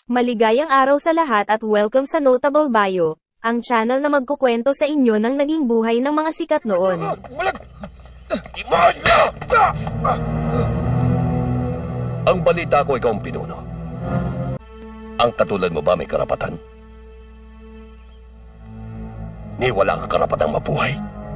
Maligayang araw sa lahat at welcome sa Notable Bio, ang channel na magkukwento sa inyo ng naging buhay ng mga sikat noon. Ang balita ko ikaw ang pinuno. Ang katulad mo ba may karapatan? Ni wala kang karapatang mabuhay.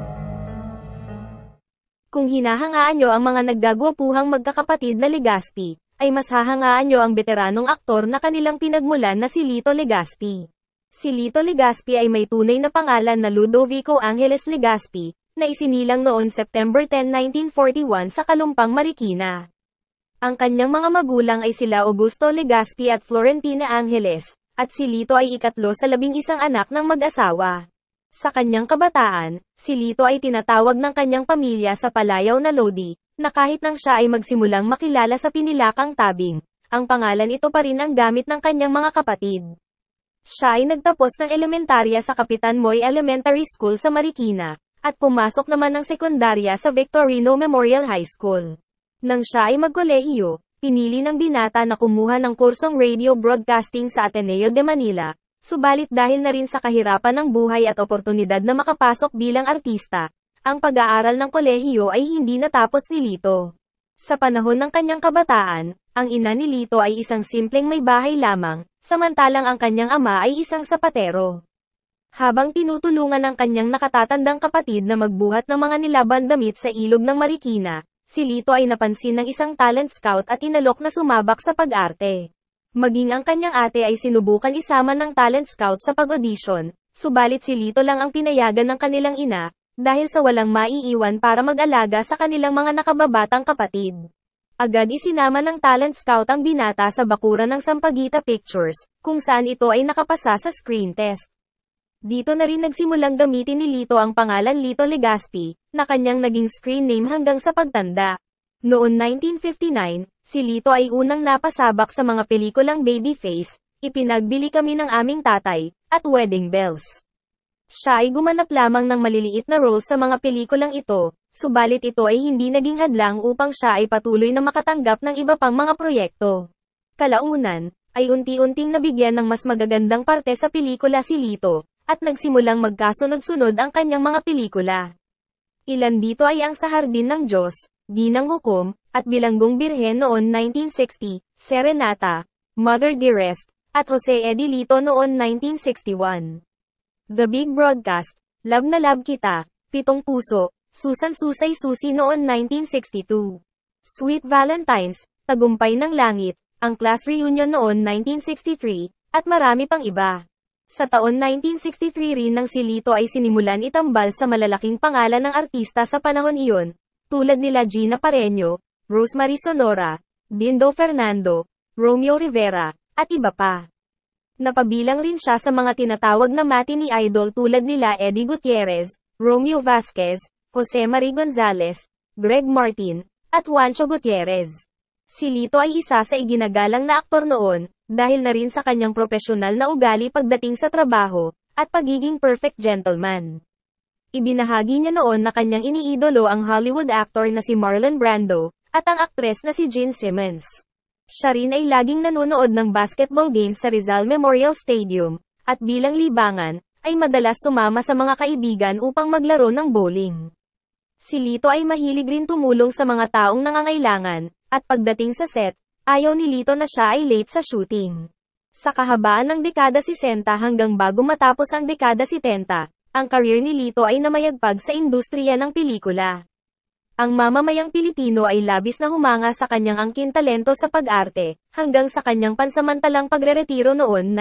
Kung hinahangaan nyo ang mga nagdagwapuhang magkakapatid na Legaspi, ay mas hahangaan nyo ang veteranong aktor na kanilang pinagmulan na si Lito Legaspi. Si Lito Legaspi ay may tunay na pangalan na Ludovico Angeles Legaspi, na isinilang noon September 10, 1941 sa Kalumpang, Marikina. Ang kanyang mga magulang ay sila Augusto Legaspi at Florentina Angeles, at si Lito ay ikatlo sa 11 anak ng mag-asawa. Sa kanyang kabataan, si Lito ay tinatawag ng kanyang pamilya sa palayaw na Lodi, na kahit nang siya ay magsimulang makilala sa Pinilakang Tabing, ang pangalan ito pa rin ang gamit ng kanyang mga kapatid. Siya ay nagtapos ng elementarya sa Kapitan Moy Elementary School sa Marikina, at pumasok naman ng sekundarya sa Victorino Memorial High School. Nang siya ay magkolehiyo, pinili ng binata na kumuha ng kursong radio broadcasting sa Ateneo de Manila, subalit dahil na rin sa kahirapan ng buhay at oportunidad na makapasok bilang artista, ang pag-aaral ng kolehiyo ay hindi natapos ni Lito. Sa panahon ng kanyang kabataan, ang ina ni Lito ay isang simpleng may bahay lamang, samantalang ang kanyang ama ay isang sapatero. Habang tinutulungan ng kanyang nakatatandang kapatid na magbuhat ng mga nilaban damit sa ilog ng Marikina, si Lito ay napansin ng isang talent scout at inalok na sumabak sa pag-arte. Maging ang kanyang ate ay sinubukan isama ng talent scout sa pag-audition, subalit si Lito lang ang pinayagan ng kanilang ina, dahil sa walang maiiwan para mag-alaga sa kanilang mga nakababatang kapatid. Agad isinama ng talent scout ang binata sa bakuran ng Sampaguita Pictures, kung saan ito ay nakapasa sa screen test. Dito na rin nagsimulang gamitin ni Lito ang pangalan Lito Legaspi, na kanyang naging screen name hanggang sa pagtanda. Noon 1959, si Lito ay unang napasabak sa mga pelikulang Babyface, Ipinagbili Kami ng Aming Tatay, at Wedding Bells. Siya ay gumanap lamang ng maliliit na role sa mga pelikulang ito, subalit ito ay hindi naging hadlang upang siya ay patuloy na makatanggap ng iba pang mga proyekto. Kalaunan, ay unti-unting nabigyan ng mas magagandang parte sa pelikula si Lito, at nagsimulang magkasunod-sunod ang kanyang mga pelikula. Ilan dito ay ang Sa Hardin ng Diyos, Ginang Hukom, at Bilanggong Birhen noon 1960, Serenata, Mother Dearest, at Jose Eddie Lito noon 1961. The Big Broadcast, Love na Love Kita, Pitong Puso, Susan Susay Susi noon 1962. Sweet Valentines, Tagumpay ng Langit, ang Class Reunion noon 1963, at marami pang iba. Sa taon 1963 rin nang si Lito ay sinimulan itambal sa malalaking pangalan ng artista sa panahon iyon, tulad nila Gina Pareño, Rosemary Sonora, Dindo Fernando, Romeo Rivera, at iba pa. Napabilang rin siya sa mga tinatawag na matinee idol tulad nila Eddie Gutierrez, Romeo Vasquez, Jose Marie Gonzalez, Greg Martin, at Juancho Gutierrez. Si Lito ay isa sa iginagalang na aktor noon, dahil na rin sa kanyang propesyonal na ugali pagdating sa trabaho, at pagiging perfect gentleman. Ibinahagi niya noon na kanyang iniidolo ang Hollywood actor na si Marlon Brando, at ang aktres na si Gene Simmons. Siya rin ay laging nanonood ng basketball games sa Rizal Memorial Stadium, at bilang libangan, ay madalas sumama sa mga kaibigan upang maglaro ng bowling. Si Lito ay mahilig rin tumulong sa mga taong nangangailangan, at pagdating sa set, ayaw ni Lito na siya ay late sa shooting. Sa kahabaan ng dekada 60 hanggang bago matapos ang dekada 70, ang career ni Lito ay namayagpag sa industriya ng pelikula. Ang mamamayang Pilipino ay labis na humanga sa kanyang angkin talento sa pag-arte, hanggang sa kanyang pansamantalang pagreretiro noon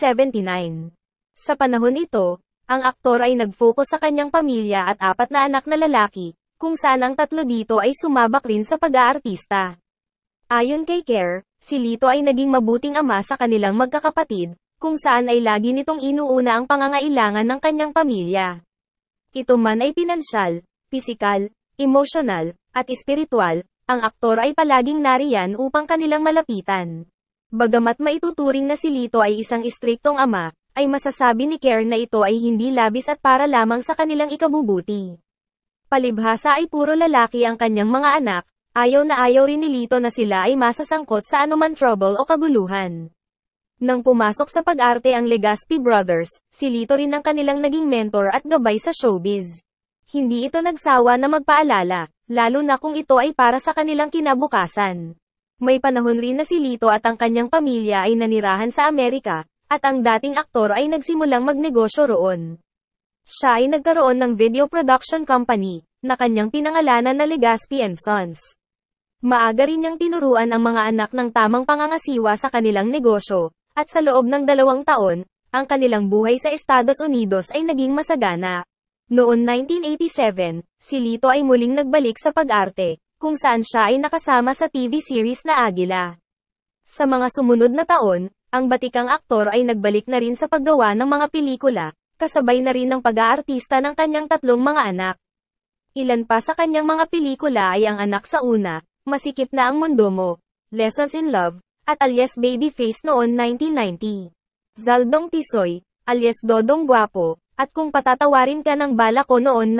1979. Sa panahon ito, ang aktor ay nag-focus sa kanyang pamilya at 4 na anak na lalaki, kung saan ang 3 dito ay sumabak rin sa pag-aartista. Ayon kay Kerr, si Lito ay naging mabuting ama sa kanilang magkakapatid, kung saan ay lagi nitong inuuna ang pangangailangan ng kanyang pamilya. Ito man ay pinansyal, pisikal, emosyonal, at espiritual, ang aktor ay palaging nariyan upang kanilang malapitan. Bagamat maituturing na si Lito ay isang istriktong ama, ay masasabi ni Kerr na ito ay hindi labis at para lamang sa kanilang ikabubuti. Palibhasa ay puro lalaki ang kanyang mga anak, ayaw na ayaw rin ni Lito na sila ay masasangkot sa anuman trouble o kaguluhan. Nang pumasok sa pag-arte ang Legaspi Brothers, si Lito rin ang kanilang naging mentor at gabay sa showbiz. Hindi ito nagsawa na magpaalala, lalo na kung ito ay para sa kanilang kinabukasan. May panahon rin na si Lito at ang kanyang pamilya ay nanirahan sa Amerika, at ang dating aktor ay nagsimulang magnegosyo roon. Siya ay nagkaroon ng video production company, na kanyang pinangalanan na Legaspi & Sons. Maaga rin niyang tinuruan ang mga anak ng tamang pangangasiwa sa kanilang negosyo, at sa loob ng 2 taon, ang kanilang buhay sa Estados Unidos ay naging masagana. Noon 1987, si Lito ay muling nagbalik sa pag-arte, kung saan siya ay nakasama sa TV series na Agila. Sa mga sumunod na taon, ang batikang aktor ay nagbalik na rin sa paggawa ng mga pelikula, kasabay na rin ng pag-aartista ng kanyang 3 mga anak. Ilan pa sa kanyang mga pelikula ay Ang Anak sa Una, Masikip na ang Mundo Mo, Lessons in Love, at alias Babyface noon 1990. Zaldong Tisoy, alias Dodong Guapo, at Kung Patatawarin Ka ng Bala Ko noon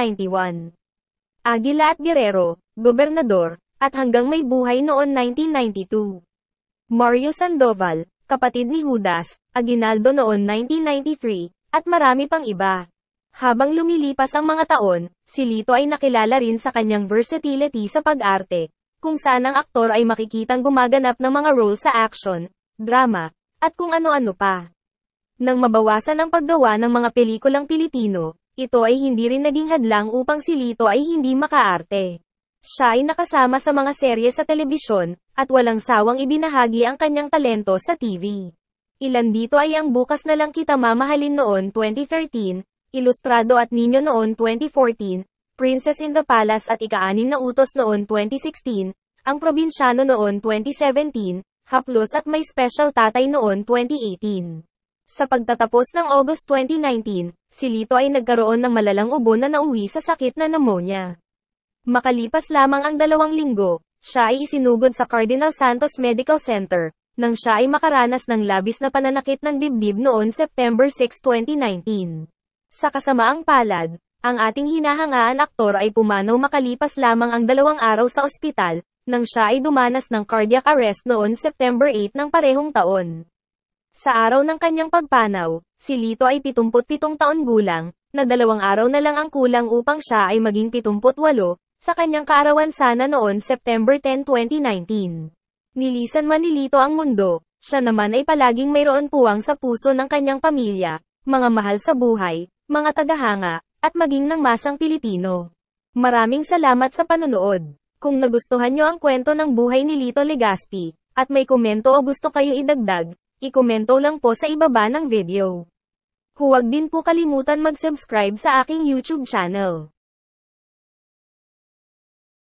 1991. Agila at Guerrero, Gobernador, at Hanggang May Buhay noon 1992. Mario Sandoval, Kapatid ni Judas, Aguinaldo noon 1993, at marami pang iba. Habang lumilipas ang mga taon, si Lito ay nakilala rin sa kanyang versatility sa pag-arte, kung saan ang aktor ay makikitang gumaganap ng mga role sa action, drama, at kung ano-ano pa. Nang mabawasan ang paggawa ng mga pelikulang Pilipino, ito ay hindi rin naging hadlang upang si Lito ay hindi makaarte. Siya ay nakasama sa mga serye sa telebisyon, at walang sawang ibinahagi ang kanyang talento sa TV. Ilan dito ay Ang Bukas na Lang Kita Mamahalin noon 2013, Ilustrado at Niño noon 2014, Princess in the Palace at Ika-6 na Utos noon 2016, Ang Probinsyano noon 2017, Haplos at May Special Tatay noon 2018. Sa pagtatapos ng August 2019, si Lito ay nagkaroon ng malalang ubo na nauwi sa sakit na pneumonia. Makalipas lamang ang 2 linggo, siya ay isinugod sa Cardinal Santos Medical Center, nang siya ay makaranas ng labis na pananakit ng dibdib noon September 6, 2019. Sa kasamaang palad, ang ating hinahangaan aktor ay pumanaw makalipas lamang ang 2 araw sa ospital, nang siya ay dumanas ng cardiac arrest noon September 8 ng parehong taon. Sa araw ng kanyang pagpanaw, si Lito ay 77 taon gulang, na 2 araw na lang ang kulang upang siya ay maging 78, sa kanyang kaarawan sana noon September 10, 2019. Nilisan man ni Lito ang mundo, siya naman ay palaging mayroon puwang sa puso ng kanyang pamilya, mga mahal sa buhay, mga tagahanga, at maging ng masang Pilipino. Maraming salamat sa panonood. Kung nagustuhan nyo ang kwento ng buhay ni Lito Legaspi, at may komento o gusto kayo idagdag, i-komento lang po sa ibaba ng video. Huwag din po kalimutan mag-subscribe sa aking YouTube channel.